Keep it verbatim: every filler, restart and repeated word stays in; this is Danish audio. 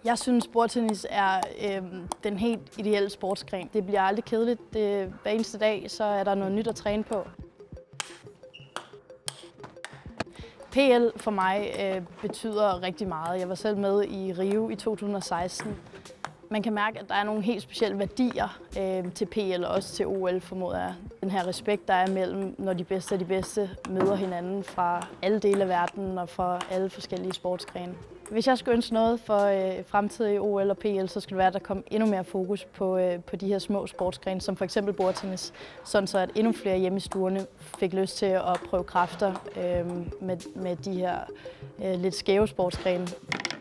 Jeg synes, bordtennis er øh, den helt ideelle sportsgren. Det bliver aldrig kedeligt. Det, hver eneste dag så er der noget nyt at træne på. P L for mig øh, betyder rigtig meget. Jeg var selv med i Rio i to tusind og seksten. Man kan mærke, at der er nogle helt specielle værdier øh, til P L og også til O L, formoder jeg. Den her respekt, der er mellem, når de bedste af de bedste møder hinanden fra alle dele af verden og fra alle forskellige sportsgrene. Hvis jeg skulle ønske noget for øh, fremtidige O L og P L, så skulle det være, at der kom endnu mere fokus på, øh, på de her små sportsgrene, som for eksempel bordtennis, sådan så at endnu flere hjemme i stuerne fik lyst til at prøve kræfter øh, med, med de her øh, lidt skæve sportsgrene.